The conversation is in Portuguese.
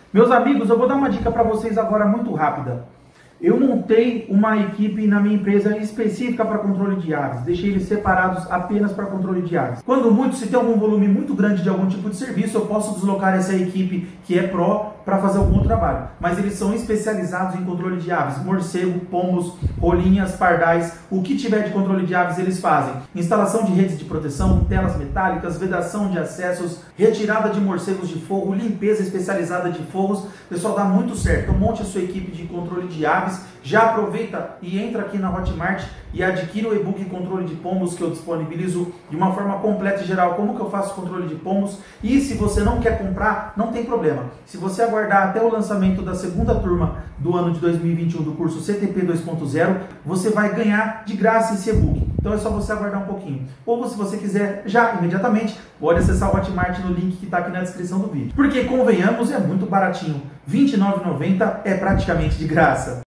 Meus amigos, eu vou dar uma dica para vocês agora muito rápida. Eu montei uma equipe na minha empresa específica para controle de aves. Deixei eles separados apenas para controle de aves. Quando muito, se tem algum volume muito grande de algum tipo de serviço, eu posso deslocar essa equipe que é pró para fazer algum trabalho. Mas eles são especializados em controle de aves. Morcego, pombos, rolinhas, pardais, o que tiver de controle de aves eles fazem. Instalação de redes de proteção, telas metálicas, vedação de acessos, retirada de morcegos de forro, limpeza especializada de forros. Pessoal, dá muito certo. Então monte a sua equipe de controle de aves. Já aproveita e entra aqui na Hotmart e adquire o e-book Controle de Pombos, que eu disponibilizo de uma forma completa e geral como que eu faço controle de pombos. E se você não quer comprar, não tem problema. Se você aguardar até o lançamento da segunda turma do ano de 2021 do curso CTP 2.0, você vai ganhar de graça esse e-book. Então é só você aguardar um pouquinho. Ou se você quiser já imediatamente, pode acessar o Hotmart no link que está aqui na descrição do vídeo. Porque convenhamos, é muito baratinho. R$ 29,90 é praticamente de graça.